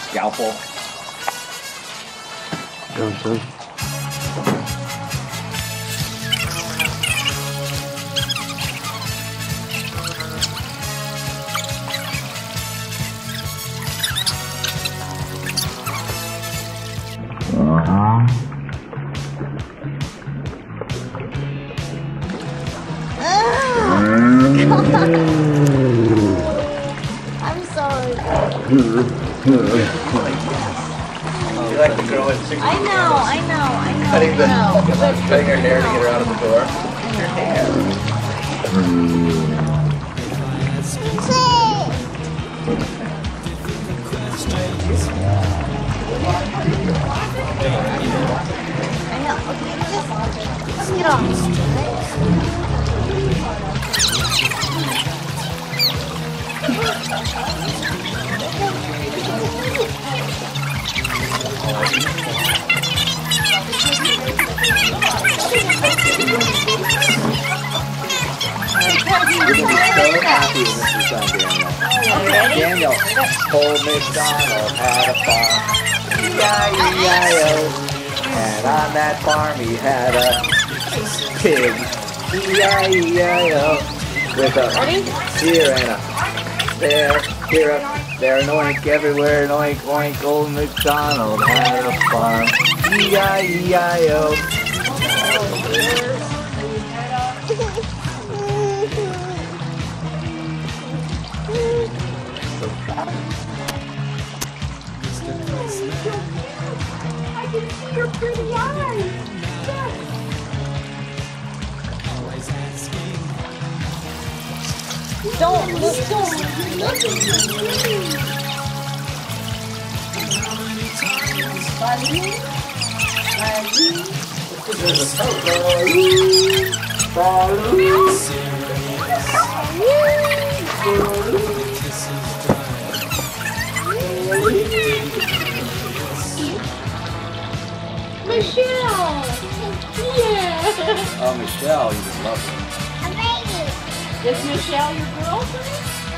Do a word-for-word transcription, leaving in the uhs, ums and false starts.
scalpel. Johnson. I'm sorry. You like to grow in six I know, I know, I know, Cutting, the, I know. cutting her hair to get her out of the door. Her hair. I know. Okay, just, just get off. You're going to be so happy when this is done, Daniel. Daniel, old MacDonald had a farm. E I E I O. And on that farm he had a pig. E I E I O. With a here and a there, here up, there, an oink everywhere, an oink, oink, old MacDonald had a farm. E I E I O. I can see your pretty eyes. Don't look, don't look at me. Buddy, Michelle! Yeah! Oh, Michelle, you just love her. Is Michelle your girlfriend?